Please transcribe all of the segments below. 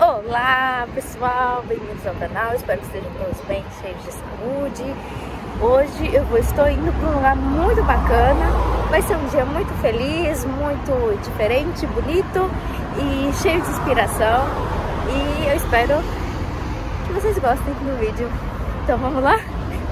Olá pessoal, bem-vindos ao canal, espero que estejam todos bem, cheios de saúde. Hoje estou indo para um lugar muito bacana, vai ser um dia muito feliz, muito diferente, bonito e cheio de inspiração. E eu espero que vocês gostem do vídeo, então vamos lá?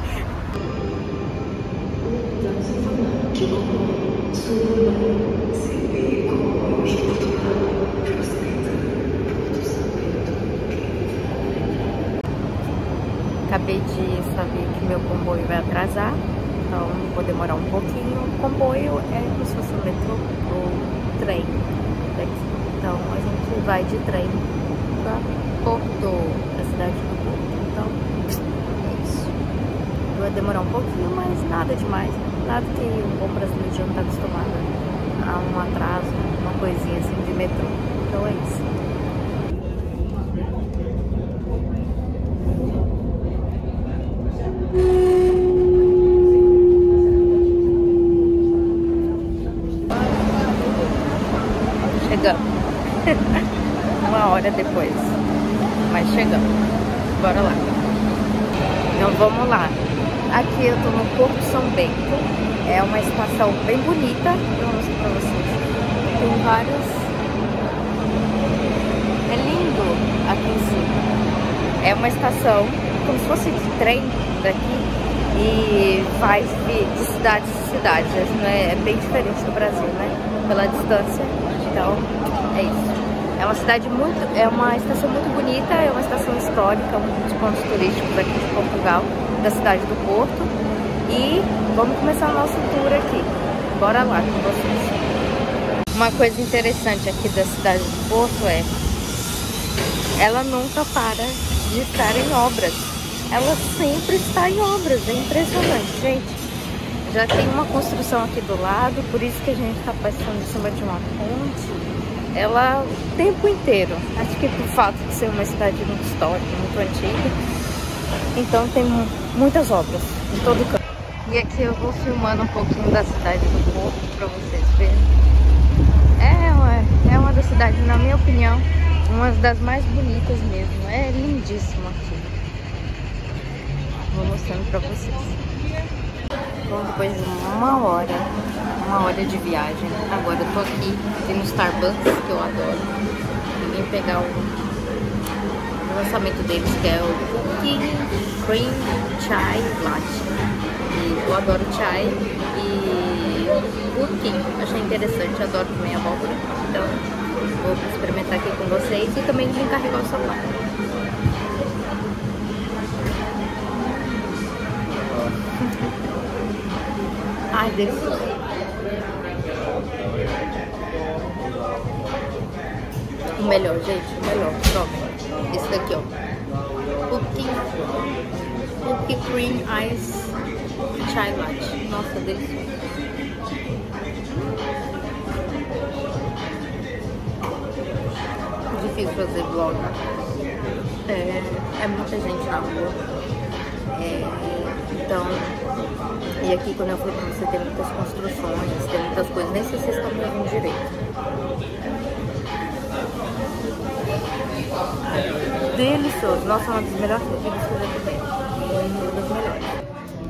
Acabei de saber que meu comboio vai atrasar, então vou demorar um pouquinho. O comboio é como se fosse um metrô ou trem, então a gente vai de trem para Porto, a cidade do Porto. Então é isso. Vai demorar um pouquinho, mas nada demais, nada que um bom brasileiro já não está acostumado a um atraso, uma coisinha assim de metrô. Então é isso. Chegamos. Uma hora depois, mas chegamos. Bora lá. Então vamos lá. Aqui eu tô no Porto São Bento. É uma estação bem bonita. Eu vou mostrar pra vocês. Tem vários. É lindo aqui em cima. É uma estação como se fosse de trem daqui. E vai de cidades em cidades. É bem diferente do Brasil, né? Pela distância. Então, é isso. É uma cidade é uma estação muito bonita, é uma estação histórica, um dos pontos turísticos aqui de Portugal, da cidade do Porto. E vamos começar o nosso tour aqui. Bora lá com vocês. Uma coisa interessante aqui da cidade do Porto é, ela nunca para de estar em obras. Ela sempre está em obras, é impressionante, gente. Já tem uma construção aqui do lado, por isso que a gente está passando em cima de uma ponte. Ela o tempo inteiro. Acho que por fato de ser uma cidade muito histórica, muito antiga. Então tem muitas obras em todo canto. E aqui eu vou filmando um pouquinho da cidade do Porto para vocês verem. É uma das cidades, na minha opinião, uma das mais bonitas mesmo. É lindíssimo aqui. Vou mostrando para vocês. Então, depois de uma hora de viagem, agora eu tô aqui no Starbucks, que eu adoro. E vim pegar o lançamento deles, que é o Cooking Cream Chai Latte. E eu adoro chai e cooking, achei interessante, adoro também abóbora. Então vou experimentar aqui com vocês e também vim carregar o celular. Ai, delicioso. O melhor, gente, o melhor. Pronto. Esse daqui, ó. Cookie Cream Ice Chai Latte. Nossa, delicioso. Difícil fazer vlog. É muita gente na rua. Então, e aqui quando eu falei pra você, tem muitas construções, tem muitas coisas, nem sei se vocês estão me ouvindo direito. Delicioso, nossa, uma das melhores bebidas que eu já tomei. Uma das melhores.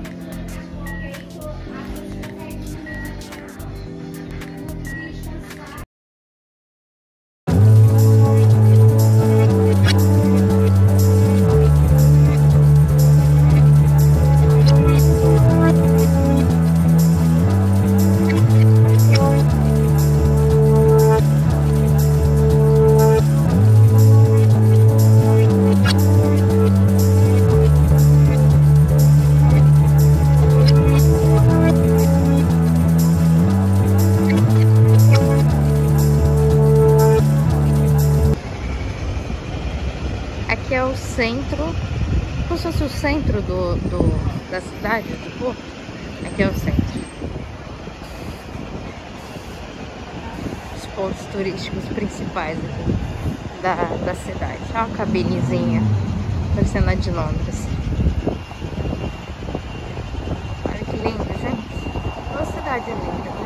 Aqui é o centro, como se fosse o centro da cidade, do Porto. Aqui é o centro. Os pontos turísticos principais aqui da cidade. Olha uma cabinezinha, parecendo a de Londres. Olha que lindo, gente. Uma cidade linda, né?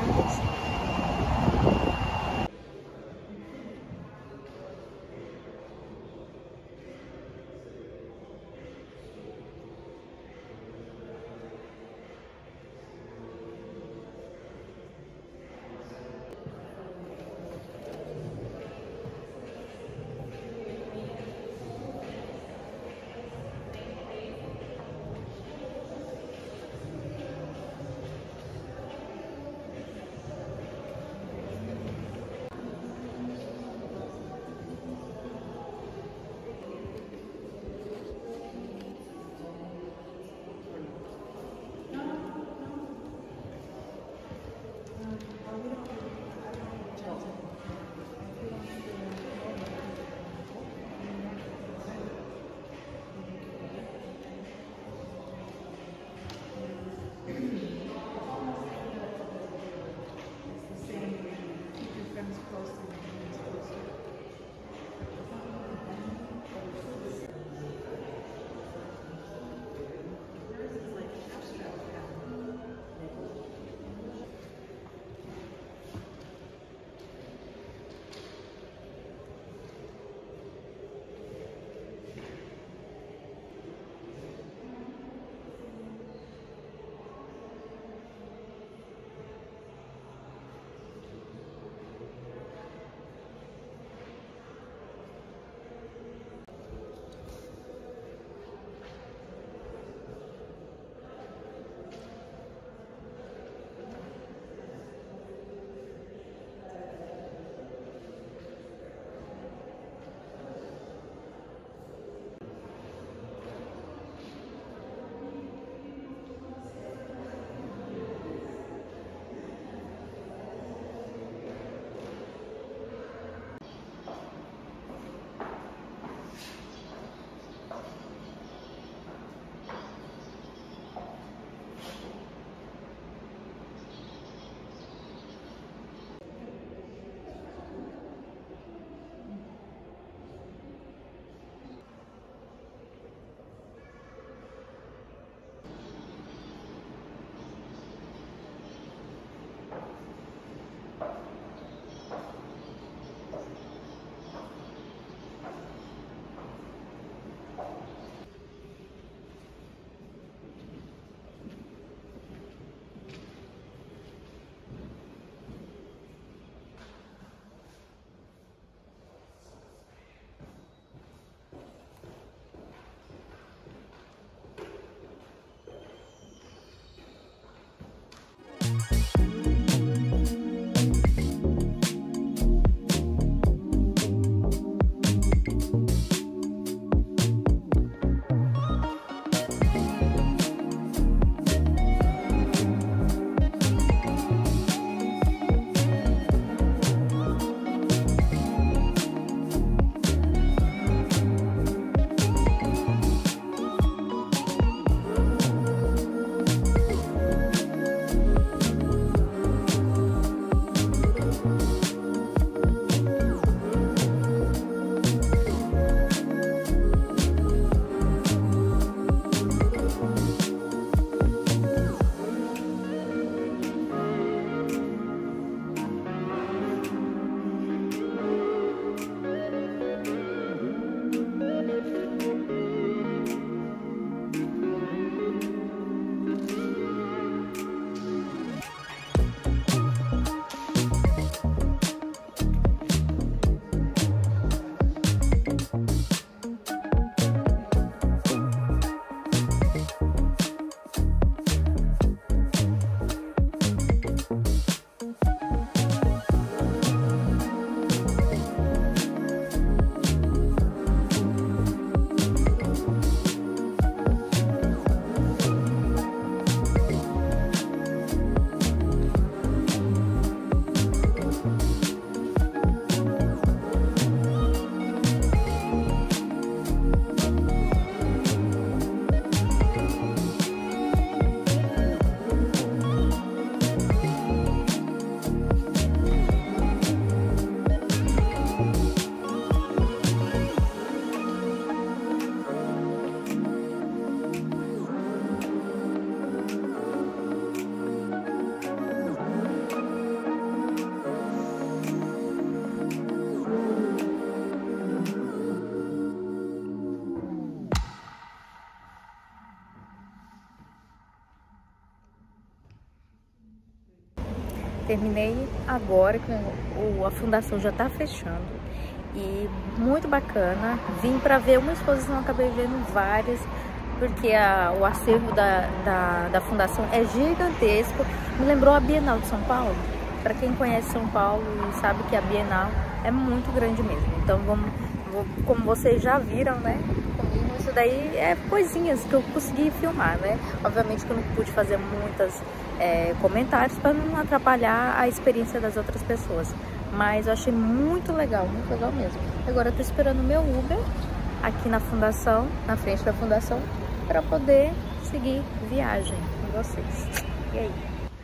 Terminei agora, a fundação já tá fechando. E muito bacana. Vim para ver uma exposição, acabei vendo várias, porque o acervo da fundação é gigantesco. Me lembrou a Bienal de São Paulo. Para quem conhece São Paulo e sabe que a Bienal é muito grande mesmo. Então como vocês já viram, né? Isso daí é coisinhas que eu consegui filmar, né? Obviamente que eu não pude fazer muitos comentários para não atrapalhar a experiência das outras pessoas. Mas eu achei muito legal mesmo. Agora eu tô esperando o meu Uber aqui na fundação, na frente da fundação, para poder seguir viagem com vocês. E aí?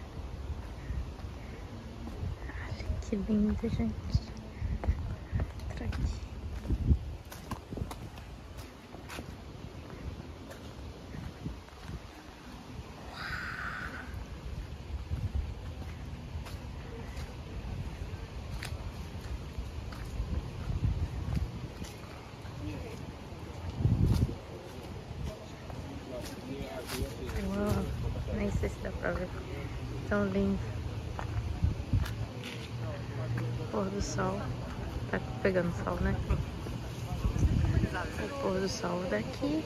Olha que lindo, gente. Entra aqui. Uau, nem sei se dá pra ver. Tão lindo. Pôr do sol. Tá pegando sol, né? O pôr do sol daqui.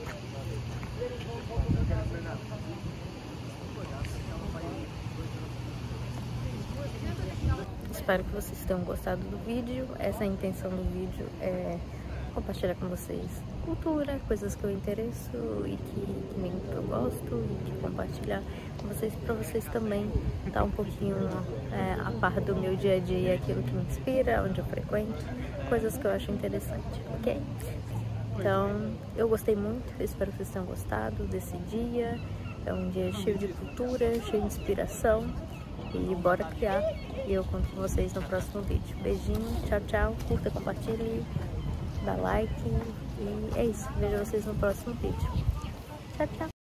Espero que vocês tenham gostado do vídeo. Essa é a intenção do vídeo, é compartilhar com vocês cultura, coisas que eu interesso e que eu gosto, e que compartilhar com vocês, para vocês também estar um pouquinho a par do meu dia a dia, aquilo que me inspira, onde eu frequento, coisas que eu acho interessante, ok? Então, eu gostei muito, espero que vocês tenham gostado desse dia. É um dia cheio de cultura, cheio de inspiração, e bora criar. E eu conto com vocês no próximo vídeo. Beijinho, tchau, tchau, curta, compartilhe, dá like, e é isso. Vejo vocês no próximo vídeo. Tchau, tchau.